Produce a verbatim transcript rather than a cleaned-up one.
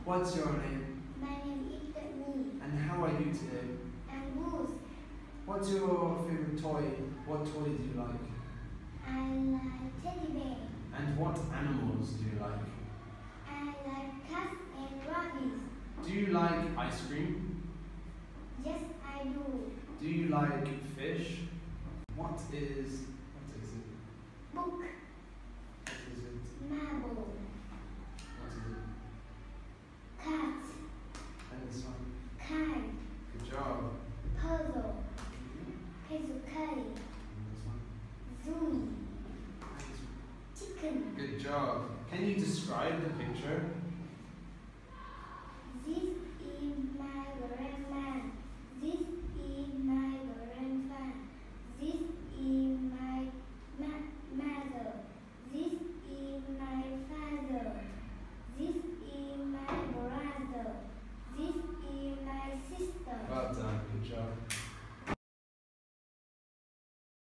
What's your name? My name is Whitney. And how are you today? I'm Goose. What's your favorite toy? What toy do you like? I like teddy bear. And what animals do you like? I like cats and rabbits. Do you like ice cream? Yes, I do. Do you like fish? What is